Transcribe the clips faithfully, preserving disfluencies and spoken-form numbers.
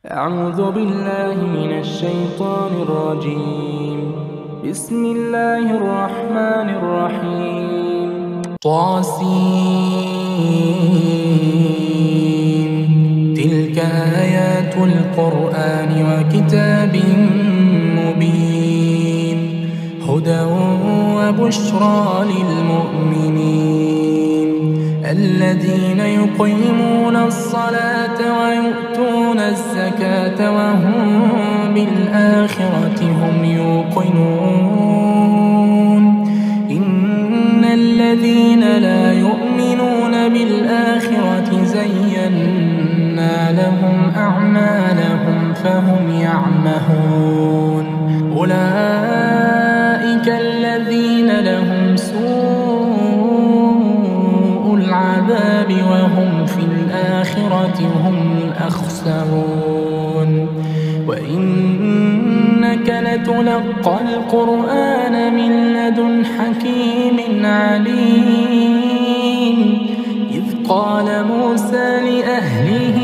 أعوذ بالله من الشيطان الرجيم. بسم الله الرحمن الرحيم. طاسين تلك آيات القرآن وكتاب مبين هدى وبشرى للمؤمنين الذين يقيمون الصلاة ويؤتون الزكاة وهم بالآخرة هم يوقنون إن الذين لا يؤمنون بالآخرة زينا لهم أعمالهم فهم يعمهون أولئك الذين لهم سوء العذاب وهم في الآخرة هم الأخسرون وإنك لتلقى القرآن من لدن حكيم عليم إذ قال موسى لأهله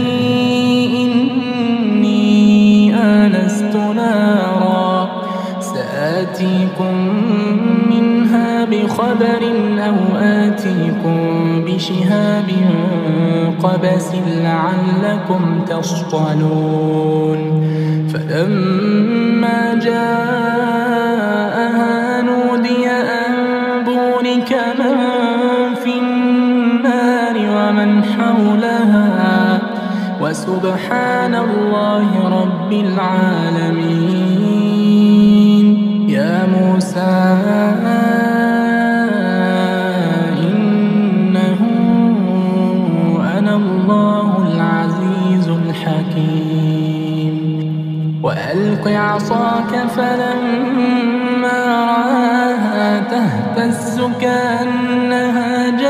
إني آنست نارا سآتيكم منها بخبر أو آتيكم بشهاب قبس لعلكم تصطلون فلما جاءها نودي أن بورك من في النار ومن حولها وسبحان الله رب العالمين يا موسى إنه أنا الله العزيز الحكيم وألق عصاك فلما رآها تهتز كأنها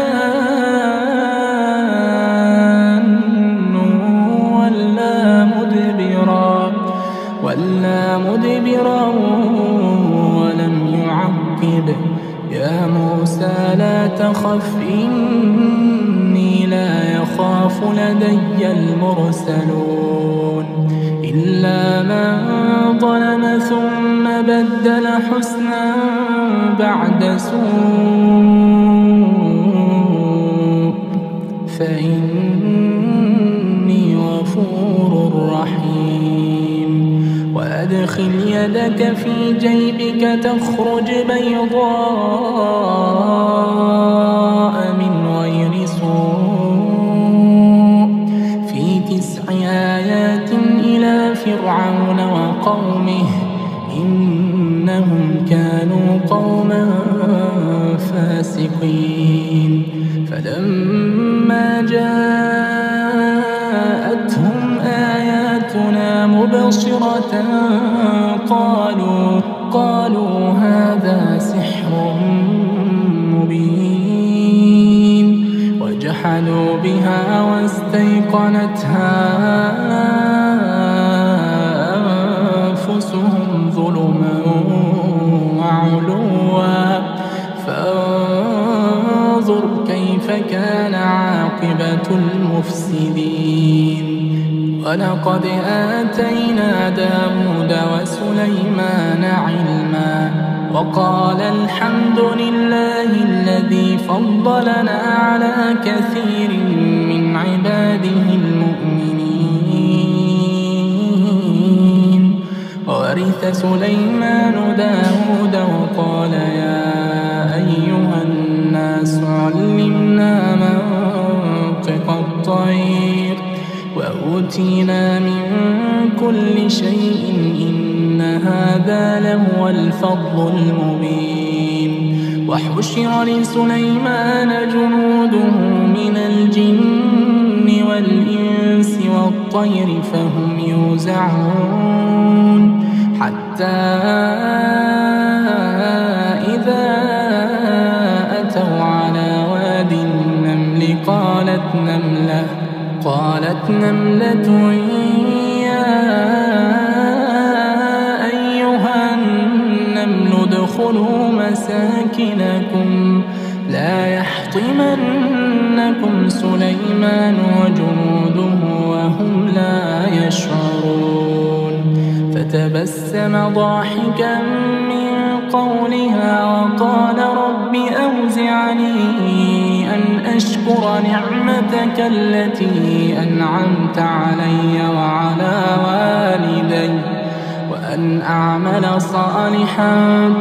جان ولا مدبرا ولا مدبرا ولم يعقب يا موسى لا تخف إني لا يخاف لدي المرسلون إلا من ظلم ثم بدل حسنا بعد سوء فإني غفور رحيم وأدخل يدك في جيبك تخرج بيضاء من غير سوء في تسع آيات إلى فرعون وقومه إنهم كانوا قوما فاسقين فلما جاءتهم آياتنا مبصرة قالوا قالوا هذا سحر مبين وجحدوا بها واستيقنتها أنفسهم ظلما وعلوا فانظر كيف كان عاقبة المفسدين ولقد آتينا داود وسليمان علما وقال الحمد لله الذي فضلنا على كثير من عباده المؤمنين ورث سليمان داود وقال يا أيها الناس علمنا منطق الطير وأوتينا من كل شيء إن هذا لهو الفضل المبين وحشر لسليمان جنوده من الجن والإنس والطير فهم يوزعون حتى إذا أتوا على واد النمل قالت نملة قالت نملة يا أيها النمل ادخلوا مساكنكم لا يحطمنكم سليمان وجنوده وهم لا يشعرون يشعرون فتبسم ضاحكا من قولها وقال رب أوزعني أن أشكر نعمتك التي أنعمت علي وعلى والدي وأن أعمل صالحا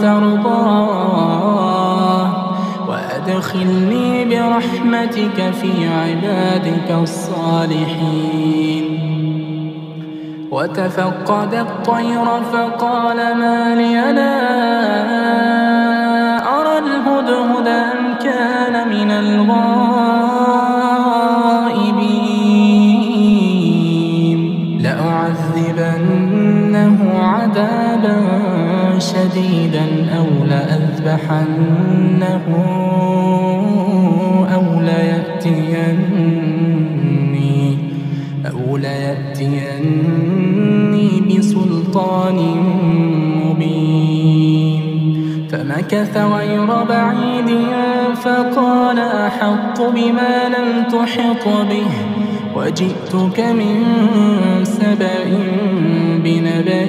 ترضاه وأدخلني برحمتك في عبادك الصالحين. وتفقد الطير فقال ما لي لا أرى الهدهد أم كان من الغائبين لأعذبنه عذابا شديدا أو لأذبحنه أو ليأتيني أو ليأتيني بسلطان مبين. فمكث غير بعيد فقال أحط بما لم تحط به وجئتك من سبأ بنبأ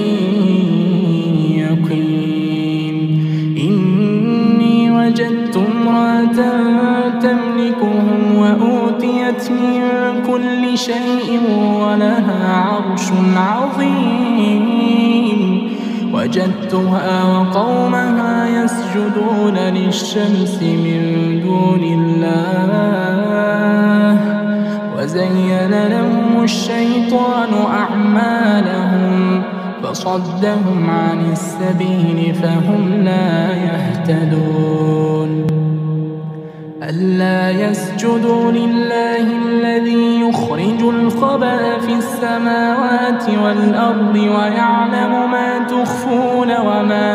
يقين. إني وجدت امرأة تملكهم وأوتيت من كل شيء ولها عرش عظيم. وجدتها وقومها يسجدون للشمس من دون الله وزين لهم الشيطان أعمالهم فصدهم عن السبيل فهم لا يهتدون. ألا يسجدوا لله الذي يخرج الخبأ في السماوات والأرض ويعلم ما تخفون وما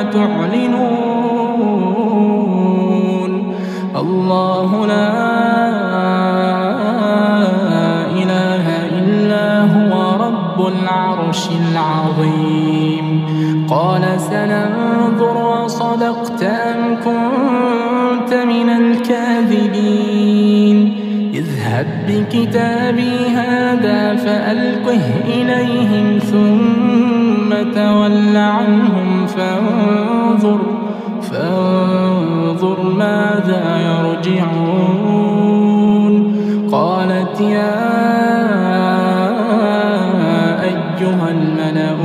تعلنون. الله لا إله إلا هو رب العرش العظيم. قال سننظر أصدقت أم كنت من الكاذبين. اذهب بكتابي هذا فألقه إليهم ثم تول عنهم فانظر فانظر ماذا يرجعون. قالت يا أيها الملأ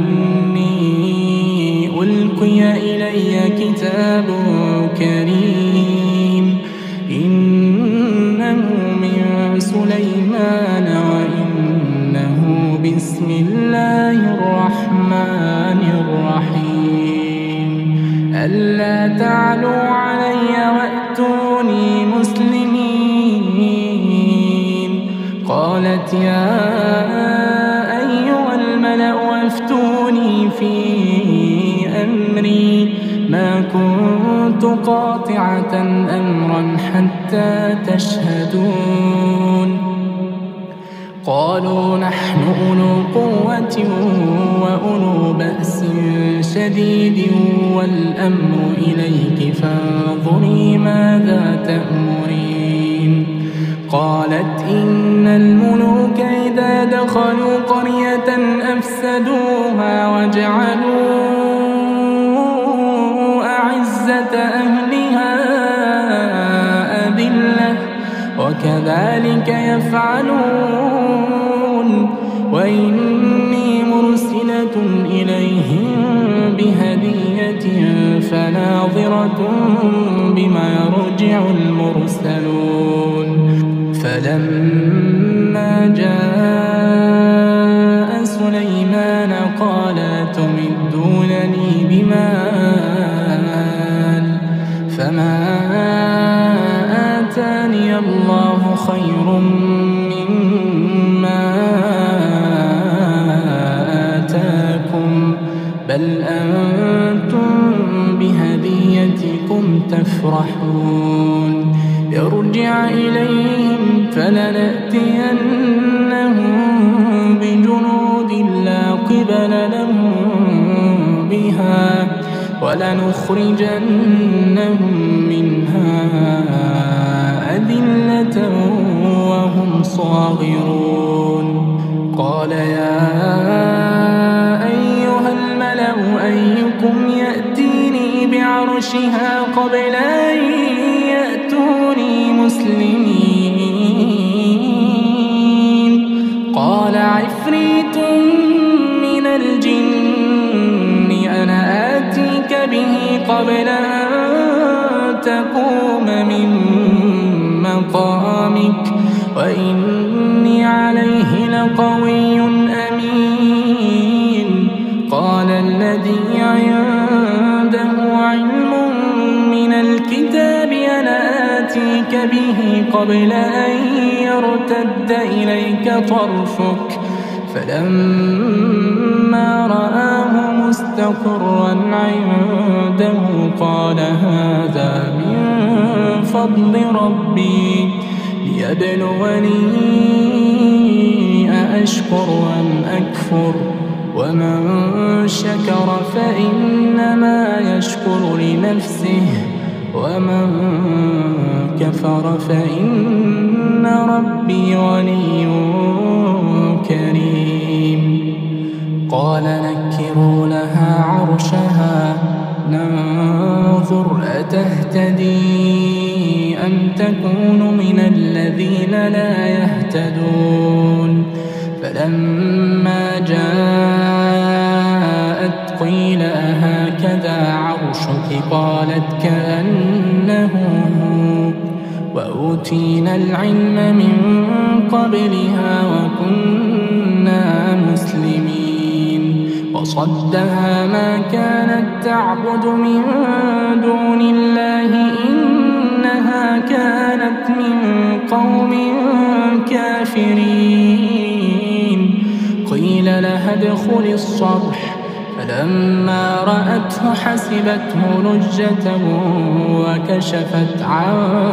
إني ألقي إلي كتاب كريم إنه من سليمان وإنه بسم الله الرحمن الرحيم. ألا تعلوا علي وأتوني مسلمين. قالت يا أيها الملأ أفتوني في أمري ما كنت قاطعة أمرا حتى تشهدون. قالوا نحن أولو قوة وأولو بأس شديد والأمر إليك فانظري ماذا تأمرين. قالت إن الملوك إذا دخلوا قرية أفسدوها وجعلوا أعزة أهلها أذلة وكذلك يفعلون. وإني مرسلة إليهم بهدية فناظرة بما يرجع المرسلون. فلما جاء سليمان قال تمدونني بمال فما آتاني الله خير مما آتاكم بل أنتم بهديتكم تفرحون. ارجع إليهم فلنأتينهم بجنود لا قبل لهم بها ولنخرجنهم منها أذلة وهم صاغرون. قال يا أيها الملأ أيكم يأتيني بعرشها قبل أن يأتوني مسلمين قال عفريت من الجن أنا آتيك به قبل أن تقوم من مقامك وإني عليه لقوي أمين قال الذي عنده علم من الكتاب أنا آتيك به قبل أن يرتد إليك طرفك فلما رآه مستقرا عنده قال هذا من فضل ربي ليبلوني أأشكر أم أكفر ومن شكر فإنما يشكر لنفسه ومن كفر فإن ربي غني كريم قال نكروا لها عرشها ننظر أتهتدي أم تكون من الذين لا يهتدون فلما جاءت قيل أهكذا عرشك قالت كأنه هو وأوتينا العلم من قبلها وكنا مسلمين وصدها ما كانت تعبد من دون الله إنها كانت من قوم كافرين قيل لها ادخل الصرح فلما رأته حسبته لجة وكشفت عن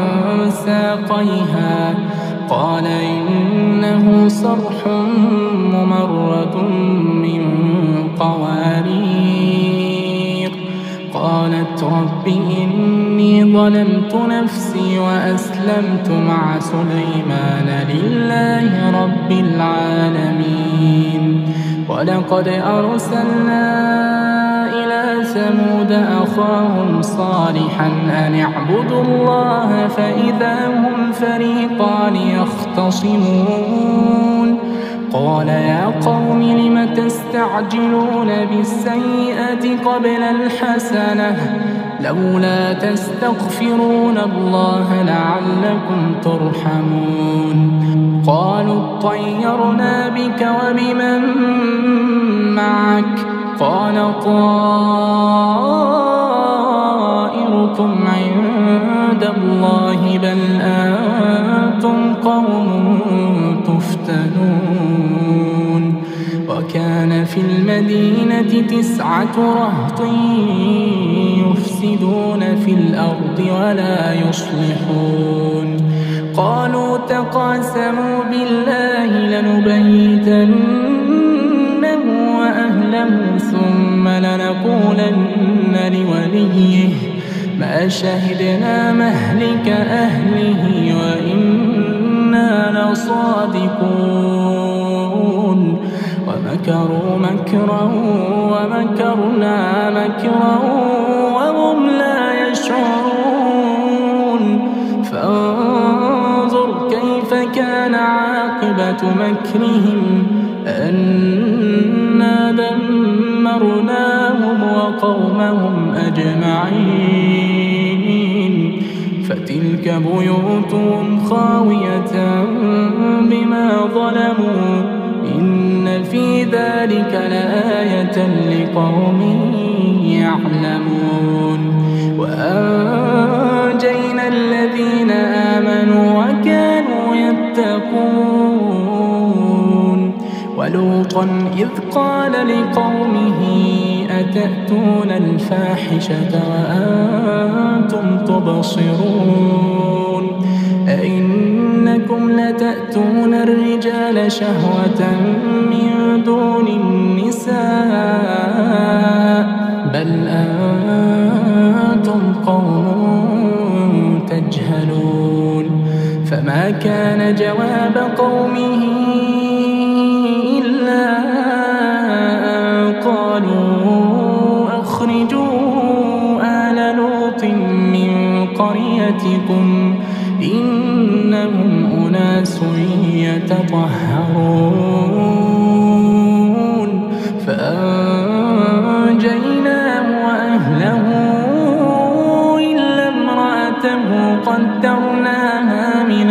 ساقيها قال إنه صرح ممرد من قوارير قالت رب إني ظلمت نفسي وأسلمت مع سليمان لله رب العالمين ولقد أرسلنا إلى ثمود أخاهم صالحا أن اعبدوا الله فإذا هم فريقان يختصمون قال يا قوم لم تستعجلون بالسيئة قبل الحسنة لولا تستغفرون الله لعلكم ترحمون قالوا اطيرنا بك وبمن معك قال طائركم عند الله بل أنتم قوم تفتنون وكان في المدينة تسعة رهط يفسدون في الأرض ولا يصلحون قالوا تقاسموا بالله لنبيتنه وأهله ثم لنقولن لوليه ما شهدنا مهلك أهله وإنا لصادقون ومكروا مكرا ومكرنا مكرا وهم لا يشعرون فانظر كيف كان عاقبة مكرهم أنا دمرناهم وقومهم أجمعين فتلك بيوتهم خاوية بما ظلموا إن في ذلك لآية لقوم يعلمون وأنجينا الذين آمنوا وكانوا يتقون ولوطا إذ قال لقومه أتأتون الفاحشة وأنتم تبصرون أئنكم لتأتون الرجال شهوة من دون النساء بل أنتم قوم تجهلون فما كان جواب قومه ذريتكم إنهم أناس يتطهرون فأنجيناه وأهله إلا امرأته قدرناها من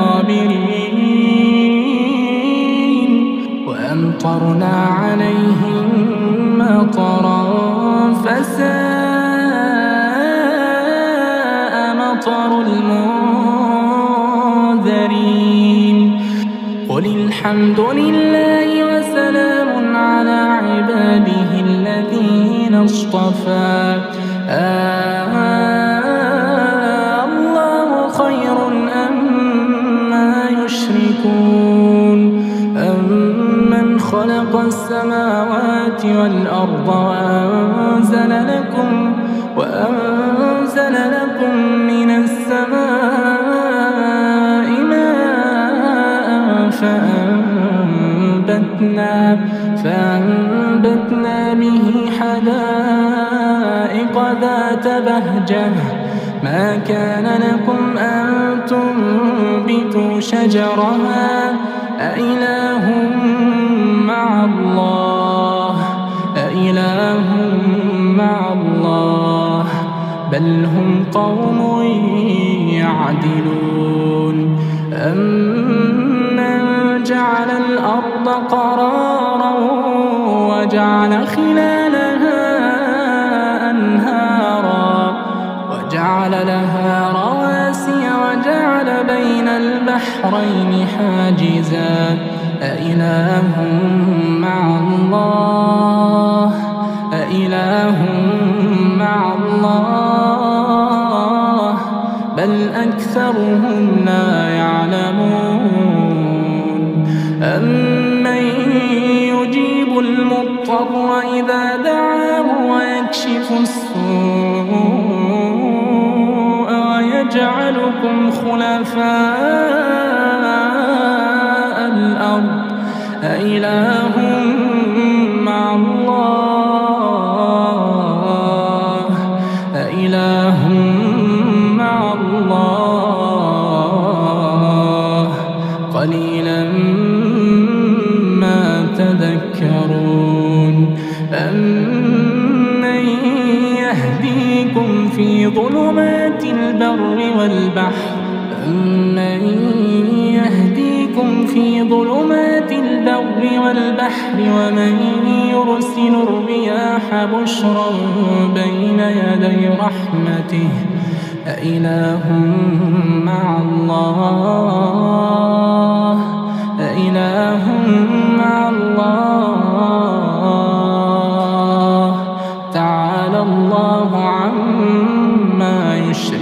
الغابرين وأمطرنا عليهم مطرا فساء مطر المنذرين قل الحمد لله وسلام على عباده الذين اصطفى آه الله خير أما يشركون أمن خلق السماوات والأرض وأنزل لكم وأنزل لكم من السماء ماء فأنبتنا فأنبتنا به حدائق ذات بهجة ما كان لكم أن تنبتوا شجرها أإله مع الله أإله مع الله بل هم قوم يعدلون أمن جعل الأرض قرارا وجعل خلالها أنهارا وجعل لها رواسي وجعل بين البحرين حاجزا أإله مع الله أإله مع الله بل أكثرهم لا يعلمون أمن يجيب المضطر إذا دعاه ويكشف السوء ويجعلكم خلفاء الأرض أإله مع الله أإله مع الله قليلا ما تذكرون أمن يهديكم في ظلمات البر والبحر أمن يهديكم في ظلمات البر والبحر ومن يرسل الرياح بشرا بين يدي رحمته أإله مع الله أإله مع الله تعالى الله عما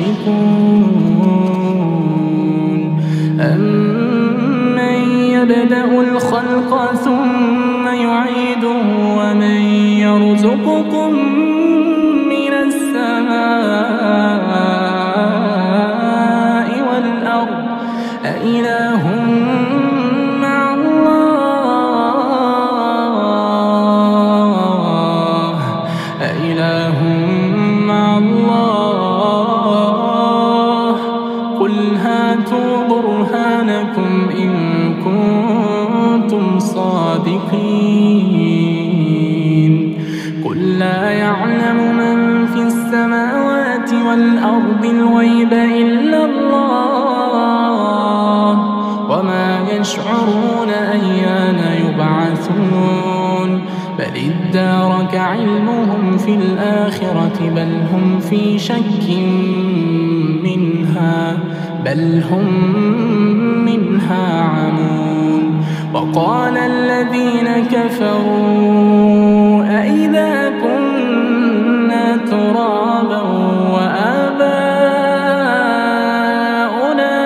يشركون أمن يبدأ الخلق ثم يعيده ومن يرزقكم من السماء والأرض أإله مع الله أإله مع الله قل هاتوا برهانكم إن كنتم صادقين قل لا يعلم من في السماوات والأرض الغيب إلا الله وما يشعرون أيان يبعثون بل ادارك علمهم في الآخرة بل هم في شك منها بل هم منها عمون وقال الذين كفروا أإذا كنا ترابا وآباؤنا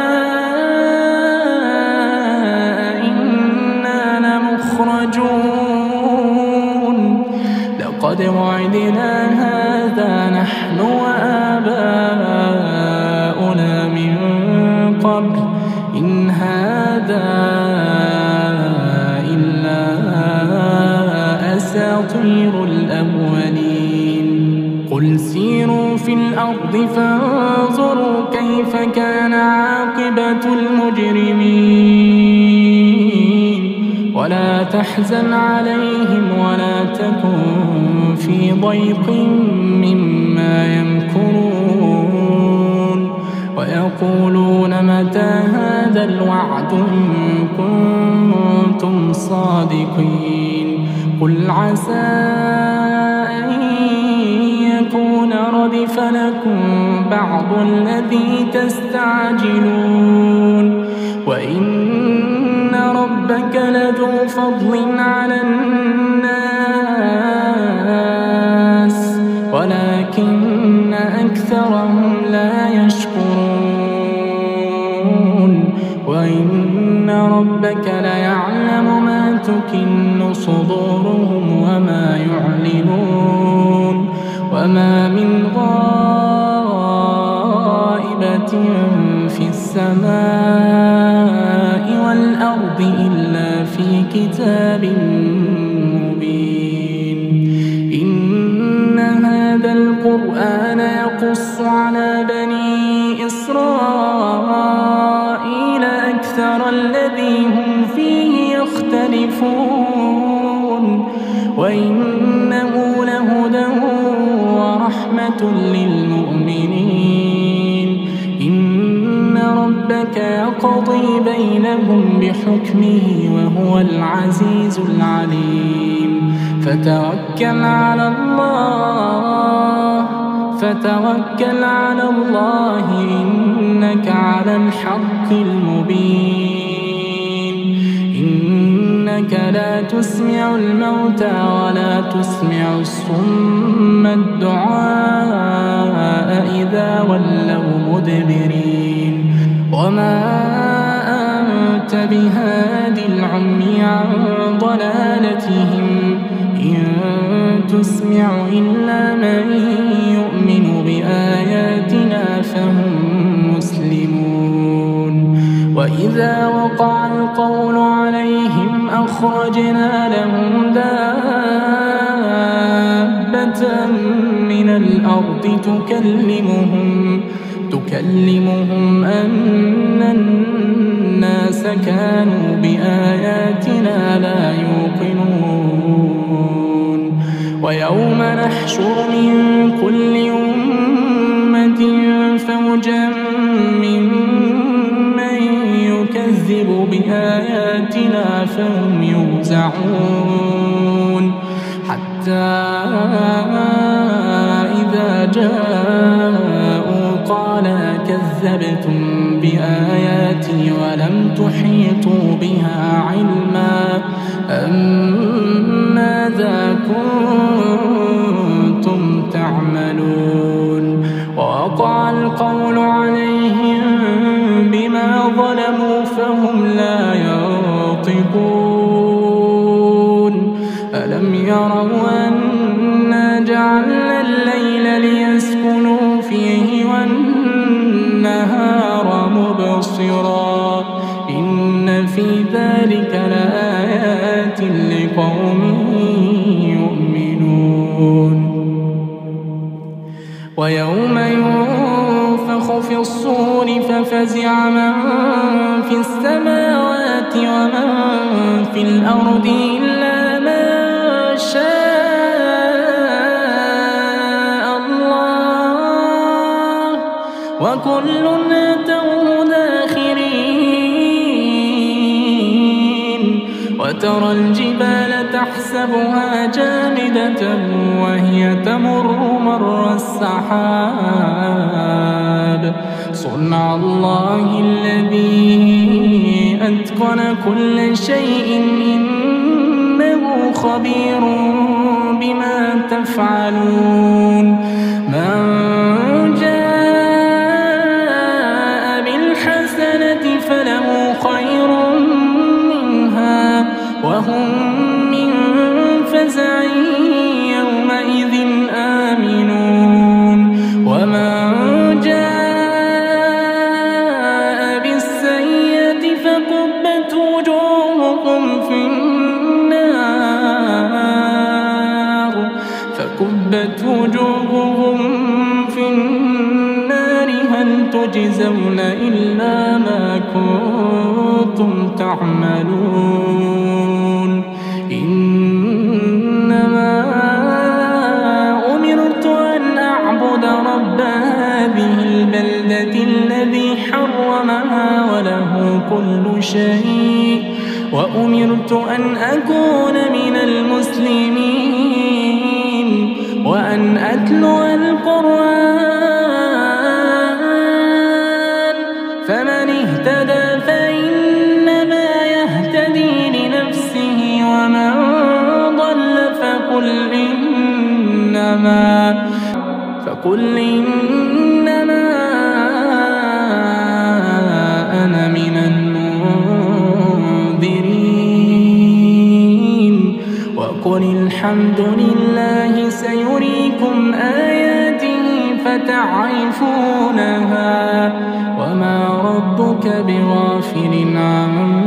إنا لمخرجون لقد وعدنا هذا نحن وآباؤنا من قبل إن هذا إلا أساطير الأولين قل سيروا في الأرض فانظروا كيف كان عاقبة المجرمين ولا تحزن عليهم ولا تكن في ضيق مما يمكرون ويقولون متى هذا الوعد إن كنتم صادقين قل عسى يكون ردف لكم بعض الذي تستعجلون وإن ربك لذو فضل على الناس ولكن أكثرهم لا يشكرون وإن ربك ليعلم ما تكن صدورهم وما يعلنون وما من غائبة في السماء والأرض إلا في كتاب مبين إن هذا القرآن يقص على بني إسرائيل أكثر الذي هم فيه يختلفون وإنه لهدى ورحمة للمؤمنين إن ربك يقضي بينهم بحكمه وهو العزيز العليم فتوكل على الله فتوكل على الله إنك على الحق المبين إنك لا تسمع الموتى ولا تسمع الصم الدعاء إذا ولوا مدبرين وما أنت بهاد العمي عن ضلالتهم إن تسمع إلا من يؤمن بآياتنا فهم مسلمون وإذا وقع القول عليهم أخرجنا لهم دابة من الأرض تكلمهم تكلمهم أن الناس كانوا بآياتنا لا يوقنون ويوم نحشر من كل أمة فوجا ممن يكذب بآياتنا فهم يوزعون حتى إذا جاءوا قال كذبتم بآياتي ولم تحيطوا بها علما أم ماذا كنتم تعملون ووقع القول عليهم بما ظلموا فهم لا ينطقون ألم يروا أنا جعلنا الليل ليسكنوا فيه والنهار مبصرا إن في ذلك لآيات لقوم يؤمنون ويوم ينفخ في الصور ففزع من في السماوات ومن في الأرض إلا من شاء الله وكل أتوه داخرين وترى الجبال تحسبها جامدة وهي تمر مر السحاب صنع الله الذي أتقن كل شيء إنه خبير بما تفعلون من جاء بالحسنة فله خير منها وهم من فزع يومئذ آمنون ومن جاء بالسيئة فكبت وجوههم في النار فكبت وجوههم في النار هل تجزون إلا ما كنتم تعملون إنما أمرت أن أعبد رب هذه البلدة الذي حرمها وله كل شيء وأمرت أن أكون من المسلمين وأن أتلو القرآن فمن اهتدى فإنما يهتدي لنفسه ومن ضل فقل إنما فقل إنما أنا من المنذرين وقل الحمد لله سيريكم آياته فتعرفونها وما ربك بغافل عما